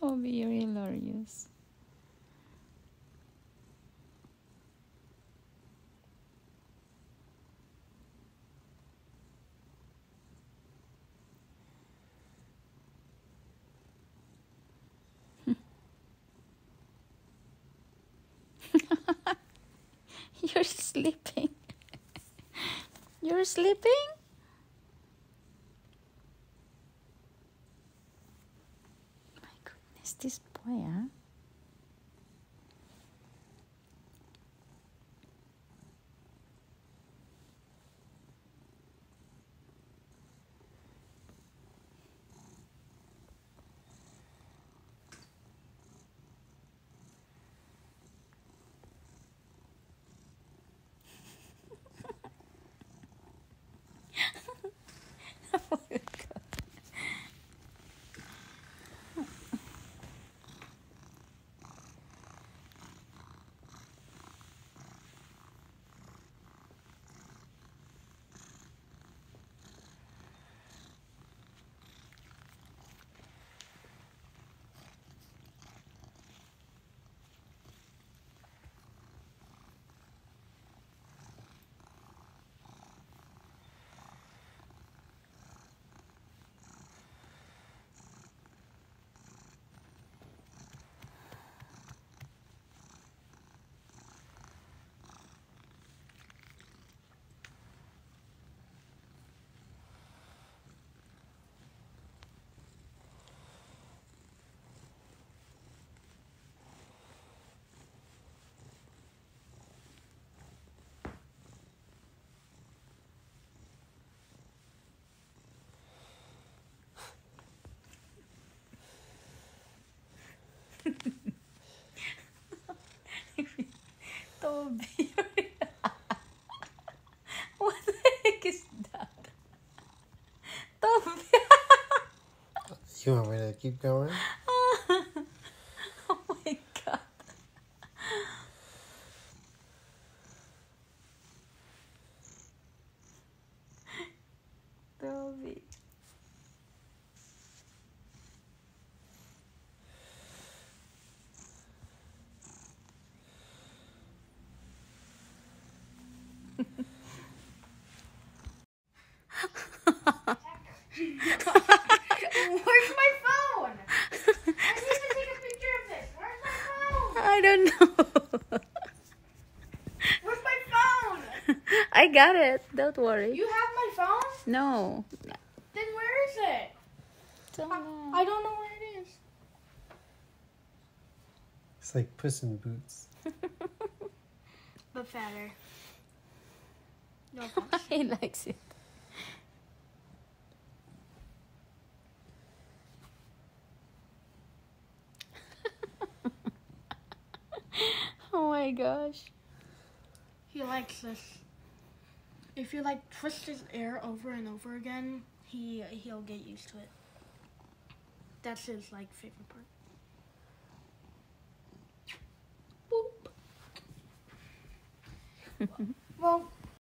Toby, you're hilarious. You're sleeping. You're sleeping? My goodness, this boy, huh? Oh my God. Toby, what the heck is that? Toby. You want me to keep going? Oh my God. Toby. Where's my phone? I need to take a picture of this. Where's my phone? I don't know. Where's my phone? I got it. Don't worry. You have my phone? No. Then where is it? Don't know. I don't know where it is. It's like Puss in Boots. But fatter. No offense. He likes it. Oh my gosh. He likes this. If you like twist his ear over and over again, he'll get used to it. That's his like favorite part. Boop. Well,